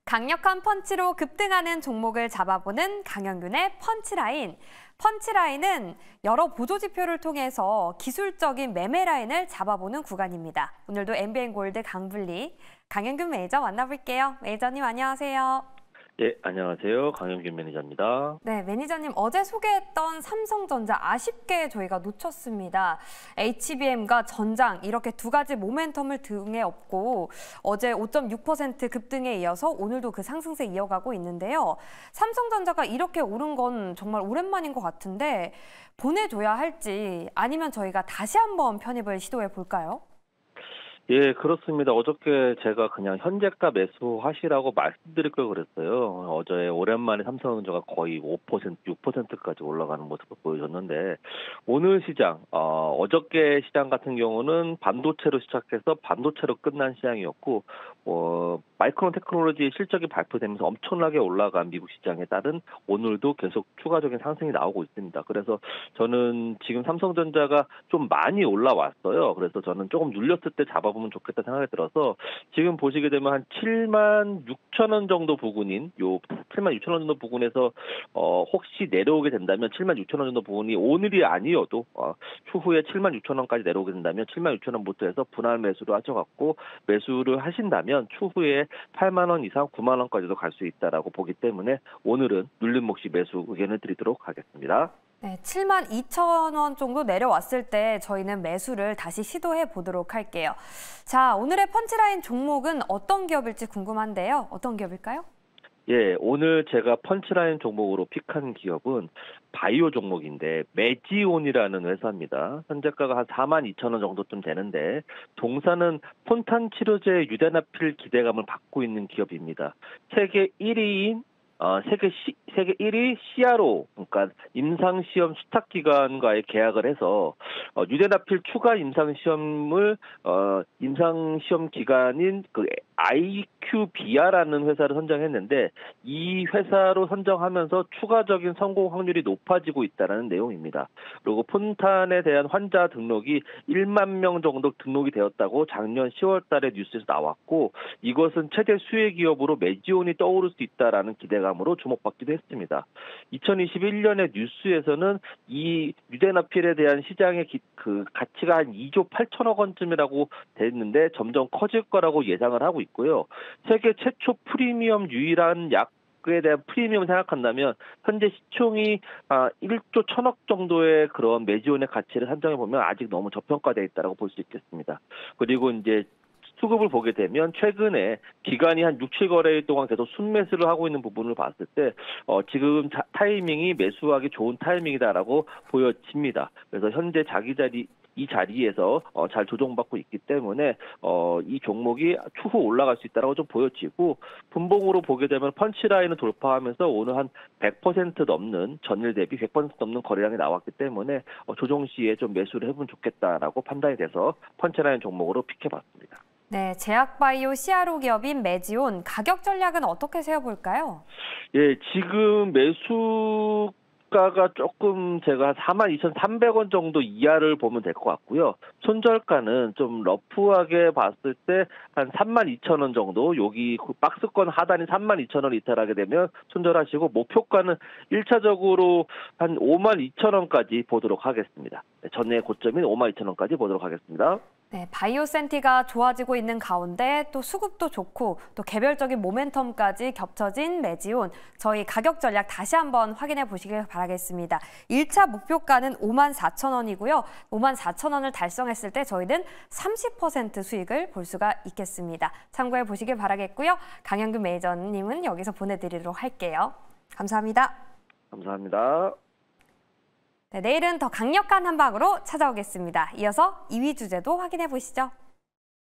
강력한 펀치로 급등하는 종목을 잡아보는 강영균의 펀치라인. 펀치라인은 여러 보조지표를 통해서 기술적인 매매 라인을 잡아보는 구간입니다. 오늘도 MBN골드 강블리 강영균 매니저 만나볼게요. 매니저님 안녕하세요. 예, 안녕하세요. 강영균 매니저입니다. 네, 매니저님 어제 소개했던 삼성전자 아쉽게 저희가 놓쳤습니다. HBM과 전장 이렇게 두 가지 모멘텀을 등에 업고 어제 5.6% 급등에 이어서 오늘도 그 상승세 이어가고 있는데요. 삼성전자가 이렇게 오른 건 정말 오랜만인 것 같은데 보내줘야 할지 아니면 저희가 다시 한번 편입을 시도해 볼까요? 예, 그렇습니다. 어저께 제가 그냥 현재가 매수하시라고 말씀드릴 걸 그랬어요. 어제 오랜만에 삼성전자가 거의 5%, 6%까지 올라가는 모습을 보여줬는데 오늘 시장, 어저께 시장 같은 경우는 반도체로 시작해서 반도체로 끝난 시장이었고 마이크론 테크놀로지 실적이 발표되면서 엄청나게 올라간 미국 시장에 따른 오늘도 계속 추가적인 상승이 나오고 있습니다. 그래서 저는 지금 삼성전자가 좀 많이 올라왔어요. 그래서 저는 조금 눌렸을 때 잡아보면 좋겠다 생각이 들어서 지금 보시게 되면 한 76,000원 정도 부근인 요 76,000원 정도 부근에서 혹시 내려오게 된다면 76,000원 정도 부근이 오늘이 아니어도 추후에 76,000원까지 내려오게 된다면 76,000원부터 해서 분할 매수를 하셔갖고 매수를 하신다면 추후에 8만 원 이상 9만 원까지도 갈 수 있다라고 보기 때문에 오늘은 눌림 몫이 매수 의견을 드리도록 하겠습니다. 네, 72,000원 정도 내려왔을 때 저희는 매수를 다시 시도해 보도록 할게요. 자, 오늘의 펀치라인 종목은 어떤 기업일지 궁금한데요. 어떤 기업일까요? 예, 오늘 제가 펀치라인 종목으로 픽한 기업은 바이오 종목인데 메지온이라는 회사입니다. 현재가가 한 42,000원 정도쯤 되는데 동사는 폰탄 치료제 유대나필 기대감을 받고 있는 기업입니다. 세계 1위인 세계 1위 CRO, 그러니까 임상시험 수탁기관과의 계약을 해서 유대나필 추가 임상시험을 임상시험 기관인 그 IQVIA라는 회사를 선정했는데 이 회사로 선정하면서 추가적인 성공 확률이 높아지고 있다는 내용입니다. 그리고 폰탄에 대한 환자 등록이 1만 명 정도 등록이 되었다고 작년 10월 달에 뉴스에서 나왔고 이것은 최대 수혜 기업으로 메지온이 떠오를 수 있다라는 기대감으로 주목받기도 했습니다. 2021년에 뉴스에서는 이 유대나필에 대한 시장의 그 가치가 한 2조 8천억 원쯤이라고 됐는데 점점 커질 거라고 예상을 하고 있고요. 세계 최초 프리미엄 유일한 약에 대한 프리미엄을 생각한다면 현재 시총이 1조 1천억 정도의 그런 메지온의 가치를 산정해 보면 아직 너무 저평가되어 있다고 볼 수 있겠습니다. 그리고 이제 수급을 보게 되면 최근에 기간이 한 6, 7거래일 동안 계속 순매수를 하고 있는 부분을 봤을 때 지금 타이밍이 매수하기 좋은 타이밍이다라고 보여집니다. 그래서 현재 이 자리에서 잘 조정받고 있기 때문에 이 종목이 추후 올라갈 수 있다고 좀 보여지고 분봉으로 보게 되면 펀치라인을 돌파하면서 오늘 한 100% 넘는 전일 대비 100% 넘는 거래량이 나왔기 때문에 조정 시에 좀 매수를 해보면 좋겠다라고 판단이 돼서 펀치라인 종목으로 픽해봤습니다. 네, 제약바이오 CRO 기업인 메지온 가격 전략은 어떻게 세워볼까요? 예, 지금 매수가가 조금 제가 42,300원 정도 이하를 보면 될 것 같고요. 손절가는 좀 러프하게 봤을 때 한 32,000원 정도, 여기 박스권 하단이 32,000원 이탈하게 되면 손절하시고 목표가는 1차적으로 한 52,000원까지 보도록 하겠습니다. 전에 고점인 52,000원까지 보도록 하겠습니다. 네, 바이오 센티가 좋아지고 있는 가운데 또 수급도 좋고 또 개별적인 모멘텀까지 겹쳐진 메지온. 저희 가격 전략 다시 한번 확인해 보시길 바라겠습니다. 1차 목표가는 54,000원이고요. 54,000원을 달성했을 때 저희는 30% 수익을 볼 수가 있겠습니다. 참고해 보시길 바라겠고요. 강영균 매니저님은 여기서 보내드리도록 할게요. 감사합니다. 감사합니다. 네, 내일은 더 강력한 한방으로 찾아오겠습니다. 이어서 2위 주제도 확인해 보시죠.